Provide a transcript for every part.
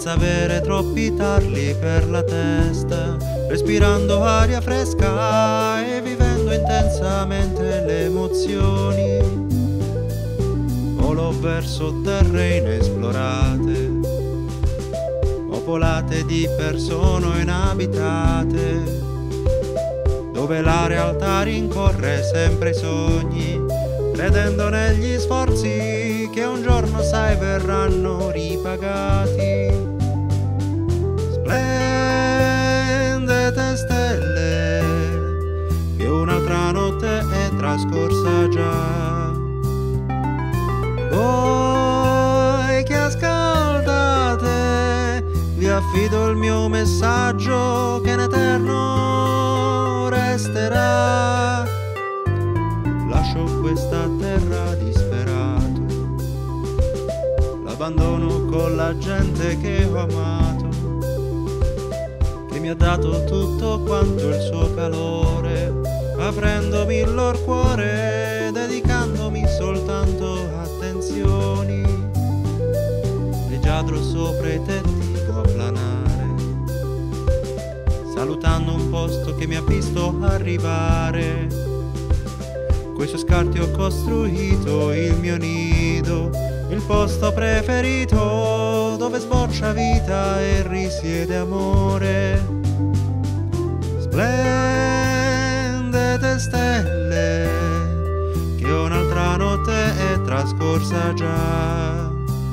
senza avere troppi tarli per la testa, respirando aria fresca e vivendo intensamente le emozioni. Volo verso terre inesplorate, popolate di persone inabitate, dove la realtà rincorre sempre i sogni, credendo negli sforzi che un giorno sai verranno ripagati. Splendete stelle, che un'altra notte è trascorsa già. Voi che ascoltate, vi affido il mio messaggio che in eterno resterà. Lascio questa terra disperato, l'abbandono con la gente che ho amato, che mi ha dato tutto quanto il suo calore, aprendomi il loro cuore, dedicandomi soltanto attenzioni. Leggiadro sopra i tetti può planare, salutando un posto che mi ha visto arrivare. Coi suoi scarti ho costruito il mio nido, il posto preferito dove sboccia vita e risiede amore. Splendete stelle, che un'altra notte è trascorsa già.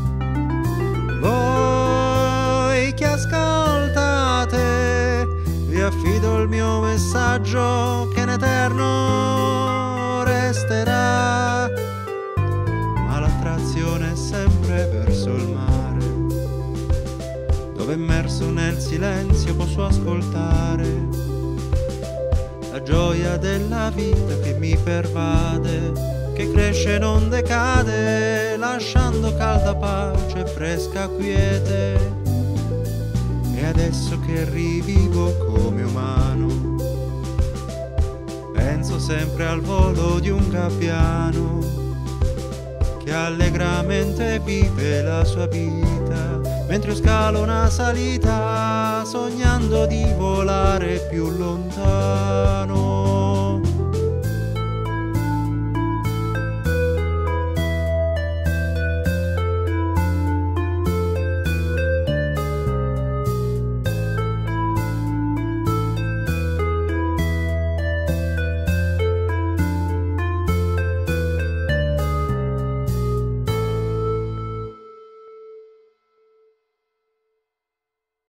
Voi che ascoltate, vi affido il mio messaggio che in eterno resterà. Ma l'attrazione è sempre verso il mare, dove immerso nel silenzio posso ascoltare la gioia della vita che mi pervade, che cresce e non decade, lasciando calda pace e fresca quiete. E adesso che rivivo come umano, penso sempre al volo di un gabbiano che allegramente vive la sua vita, mentre io scalo una salita sognando di volare più lontano.